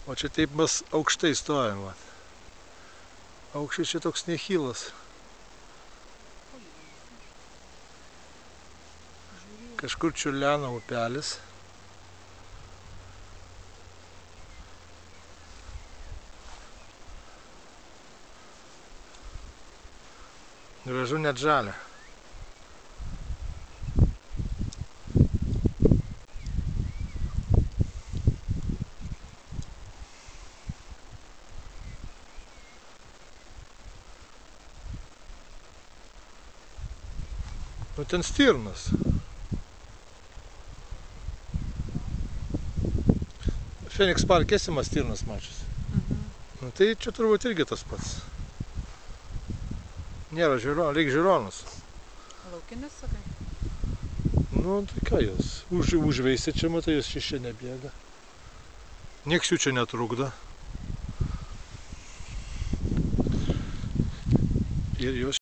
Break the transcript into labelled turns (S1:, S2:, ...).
S1: O čia taip mes aukštai stovim. Aukščiai čia toks nechylas. Kažkur čiurlena upelis. Gražu net žalia. Nu ten stirnas. Feniks parke esi stirnas mačius. Nu tai čia turbūt irgi tas pats. Nėra žiūronų, reik žiūronus.
S2: Laukinis, sakai?
S1: Nu tai ką jos, užveisė čia, matai, jos čia nebėga. Nieks jų čia netrukdo. Ir jos